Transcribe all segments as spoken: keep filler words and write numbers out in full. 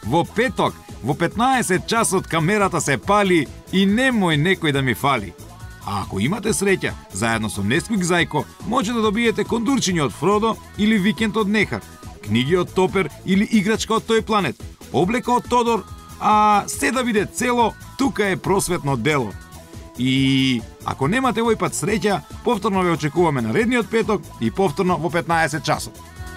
Во петок, во петнаесет часот камерата се пали и немој некој да ми фали. А ако имате среќа, заедно со Несквик Зајко, може да добиете кондурчиња од Фродо или викенд од Нехар, книги од Топер или играчка од тој планет, облека од Тодор, а се да биде цело, тука е просветно дело. И ако немате овој пат среќа, повторно ве очекуваме наредниот петок и повторно во петнаесет часот.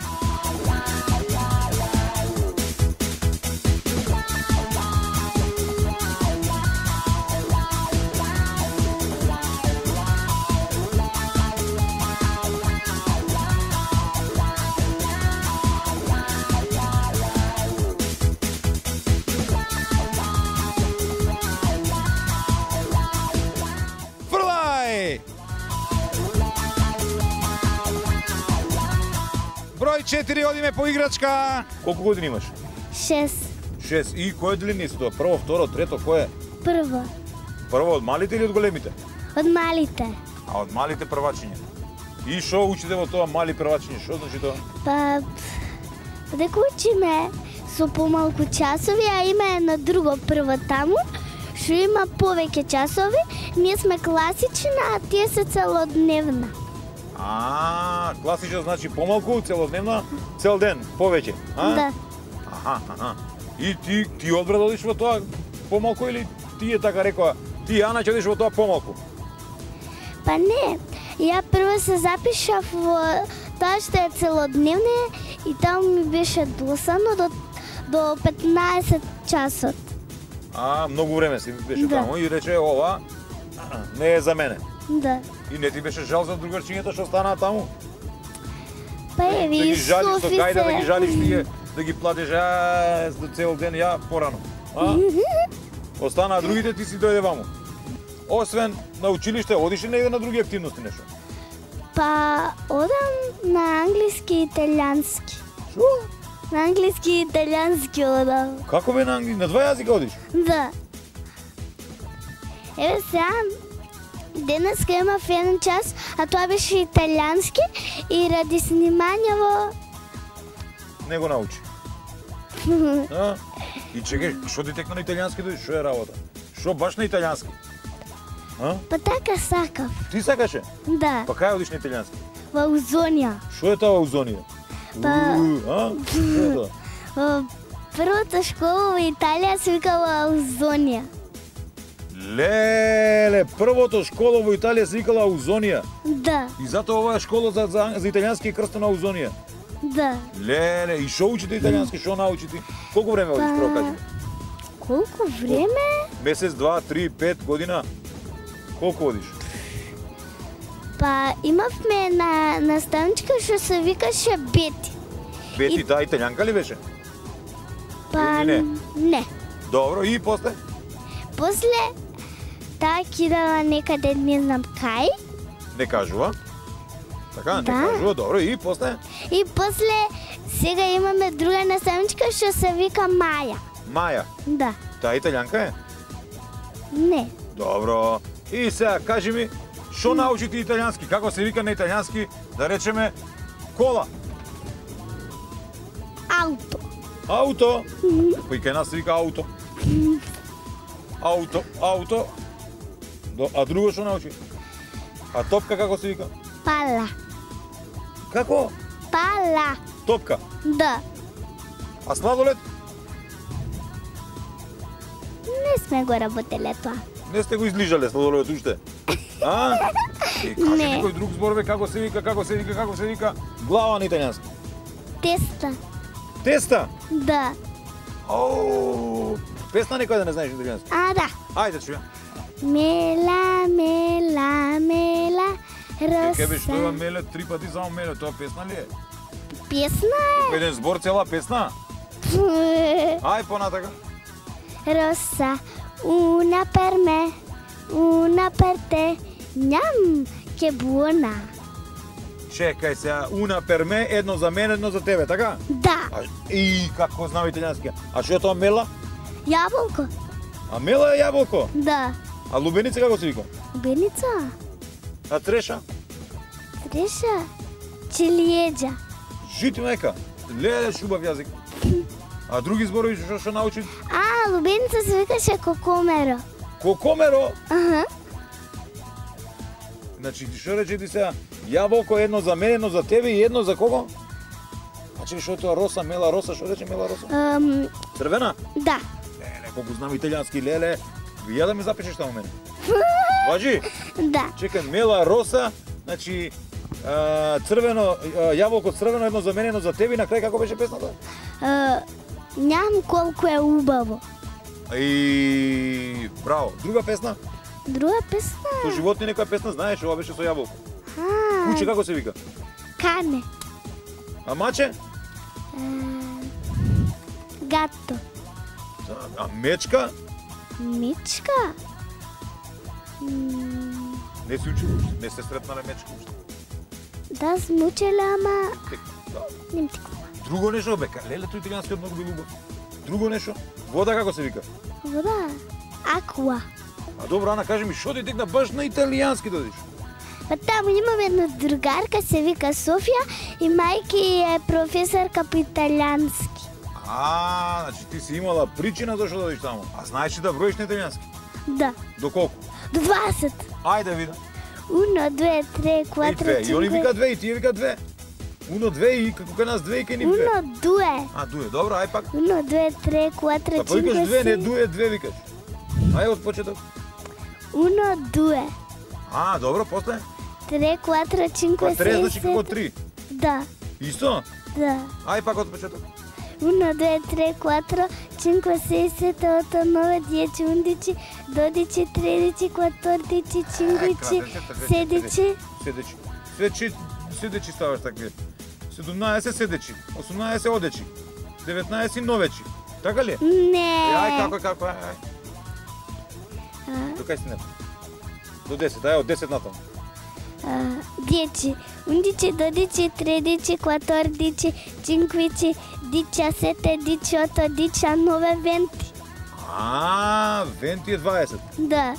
Број четири, одиме по играчка. Колку години имаш? Шест. Шест. И кој длини си тоа? Прво, второ, трето, кој е? Прво. Прво од малите или од големите? Од малите. А од малите првачиња. И шо учите во тоа мали првачиња? Шо значи тоа? Па, дека учиме со помалку часови, а има едно друго прво таму, што има повеќе часови. Ние сме класична, а тие се целодневна. А, класична значи помалку, целодневна, цел ден, повеќе, а? Да. Аха, аха. И ти ти одбра да одиш во тоа помалку или ти е така рекоа, ти Ана ќе одиш во тоа помалку? Па не, ја прво се запишав во тоа што е целодневна и таму ми беше досадно до до петнаесет часот. А, многу време си беше Да. таму и рече ова не е за мене. Да. И не ти беше жал за другарчињата што останаа таму? Па е, Да ги ви жалиш со Софи гајда, да ги се... жалиш тие, да ги платиш а, за цел ден ја порано. А? Останаа другите, ти си дојде ваму. Освен на училиште, одиш ли негде на други активности нешто? Па, одам на англиски и италијански. Шо? На англиски и италијански одам. Како бе на англиски? На два јазика одиш? Да. Еве сега, денеска имав еден час, а тоа беше италијански и ради снимањево... Не го научи. А? И чекай, шо ти текна на италијански дојдеш? Шо е работа? Шо баш на италијански? А? Па така сакав. Ти сакаше? Да, Па кај одиш на италијански? во Узонија. Шо е тоа узонија? Па- У, а? Шо е тоа? Во првата школа во Италија се викала Узонија. Леле, првото школа во Италија се викала Аузонија. Да, И затоа ова е школа за, за, за италијански е крстена Аузонија. да. Леле, и шо учите италијански, шо научи ти? Колку време одиш, прво кажи? Колку време? Месец, два, три, пет година? Колку одиш? Па имавме на наставничка што се викаше Бети. Бети, И- таа италијанка ли беше? Па Или не? не. Добро, и после? После таа кидала некаде не знам кај. Не кажува. Така, не Да. кажува, добро, и после? И после сега имаме друга наставничка што се вика Маја. Маја, Да. таа италијанка е? Не. Добро. И сега, кажи ми, шо научи ти италијански? Како се вика на италијански, да речеме, кола? Ауто. Ауто. Па и кај нас се вика ауто. Ауто, ауто. До, а друго што научи? А топка како се вика? Пала. Како? Пала. Топка. Да. А сладолед? Не сме го работеле тоа. Не сте го излижале сладоледот уште? А? И кажи Не. некој друг збор бе, како се вика, како се вика, како се вика? Глава на италијански. Теста. Теста. Да. Оу. Песна некој да не знаеш италијански. А, да. Ајде чуја. Мела, мела, мела, Ке беш тоа роса. меле три пати само меле, тоа песна ли е? Песна Еден збор цела песна? е. Ај понатака. Rosa, una per me, una per te. Njam, che buona. Чекај сега, уна пер ме, едно за мене, едно за тебе, така? Da, А, и како знам италијански. А што е тоа мела? jabolko. А мела е јаболко. Da, А лубеница како се вика? Benica, А треша? Treša, Ciljeđa. Жити мека. Леле шубав јазик. А други зборови што што научи? А, лубеница се викаше кокомеро. Кокомеро? Аха. Значи, што рече ти сега? Јаболко едно за мене, едно за тебе и едно за кого? Значи, што е тоа роса, мела роса, што рече мела роса? Um, Црвена? да. Леле, колку знам италијански, леле. Ја да ми запишеш таму мене. Важи? Да. Чекай, мела роса, значи, а, црвено, а, јаболко црвено, едно за мене, едно за тебе, и на крај како беше песната? Uh, ням колку е убаво. И браво. Друга песна? Друга песна? Со животни некоја песна знаеш, ова беше со јаболко. А, Куче како се вика? кане. А маче? Uh, гато. А мечка? Мичка? М, Не си учил уште, не се сретнале мечка уште. Да, сме учели, ама... Тек, да. Нем ти кога. Друго нешто, бе, леле, тој италијанскиот многу бил убав. Друго нешто? Вода како се вика? Вода. Акуа. А добро, Ана, кажи ми, шо ти текна баш на италијански додиш? Па таму имам една другарка, се вика Софија и мајки е професорка по италијански. А, значи ти си имала причина зашто да одиш таму. А знаеш ли да броиш на италијански? Да. До колку? До дваесет. Ајде да видам. Uno, due, tre, И quattro, две. И они cinque... вика две, и тие вика две. Уно, две и како кај нас две и кај нив две. Uno, due. А, дуе, добро, ај пак. Uno, due, tre, quattro, Па повикаш cinque, две, не sei... дуе, две викаш. Ај од почеток. Uno, due. А, добро, после? Tre, quattro, cinque, Па три sei, значи како sette... три. Да, Исто? да. Ај пак од почеток. Uno, due, tre, quattro, cinque, sei, sette, otto, nove, dieci, undici, dodici, tredici, quattordici, quindici, sedici... Седечи. Седечи, седечи ставаш такве. седумнаесет седечи, осумнаесет одечи, деветнаесет новечи. Така ли? Не. Е, ај како како ај. ај. А, До кај си не? До десет, ај од десет натаму. а, dieci, undici, dodici, tredici, quattordici, quindici, diciassette, diciotto, diciannove, venti. А, венти е дваесет. Да.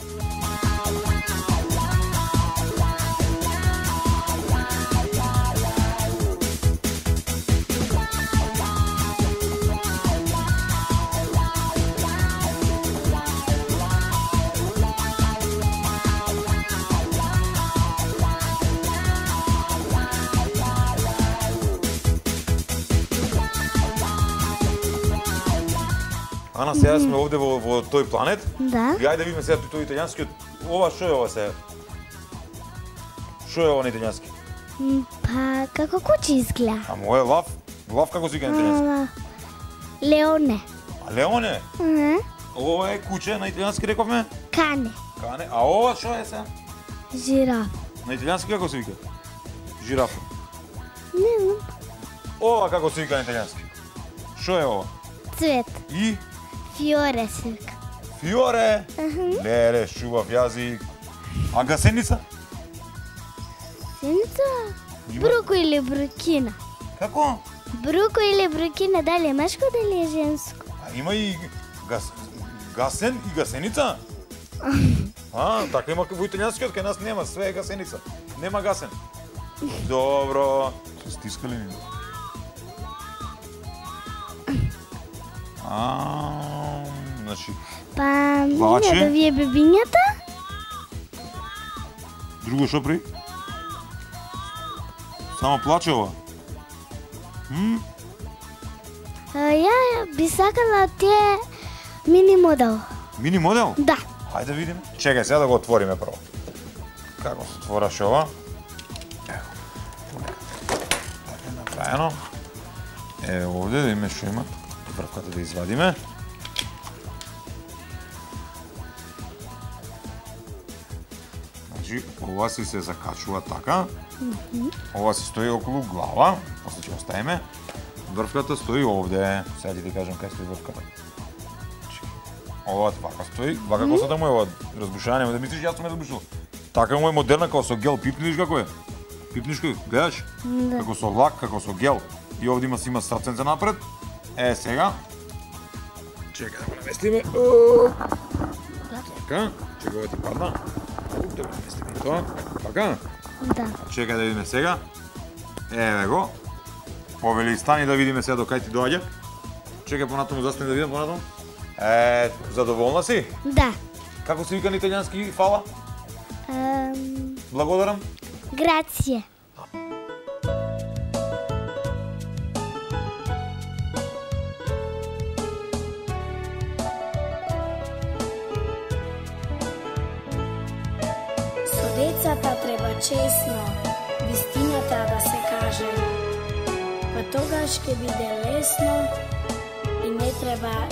Ана, сега сме овде во, во тој планет. Да. И ајде да видиме сега тој италијанскиот. Ова што е ова сега? Што е ова на италијански? М, Па, како куче изгледа. А мој е лав. Лав како се вика на италијански? Ама, Леоне. А Леоне? Ага. Ова е куче на италијански рековме? Кане. Кане. А ова што е сега? Жираф. На италијански како се вика? Жирафа. Не знам. Ова како се вика на италијански? Што е ова? Цвет. И Фиоре се вика. фиоре. Аха. Леле, шубав јазик. А гасеница? Сеница. Има- Бруко или брукина? Како? Бруко или брукина, дали е мешко, дали е женско? А има и гас... гасен и гасеница? А, така има во италијанскиот, кај нас нема, све е гасеница. Нема гасен. Добро. Се стискали ми. А, значи, Па, Плаче? не да ви е бебињата? друго што при? Само плаче ова. М? А, ја би сакала тие мини модел. Мини модел? Да. Хајде да видиме. Чекај сега да го отвориме прво. Како се отвораше ова? Ево. Така е направено. Е, овде да име што има. Врвката да извадиме. Значи, ова си се закачува така. Ова си стои околу глава. После ќе оставиме. Врвката стои овде. Сега ќе ти кажам кај стои врвката. Ова така стои, вака косата му е ова разбушање, нема да мислиш јас сум ја разбушил. Така му е модерна како со гел, пипниш како е. Пипниш како, гледаш? Да. Како со лак, како со гел. И овде има си има срценце напред. Е, сега. Чекај да го наместиме. Така, чекај ова ти падна. Уп, да го наместиме и тоа. Така. Да. Чекај да видиме сега. Еве го. Повели стани да видиме сега до кај ти доаѓа. Чекај понатаму, застани да видам понатаму. Е, задоволна си? Да. Како се вика на италијански фала? Ам... Благодарам. Грација. Со децата треба честно, вистината да се каже. Па тогаш ќе биде лесно и не треба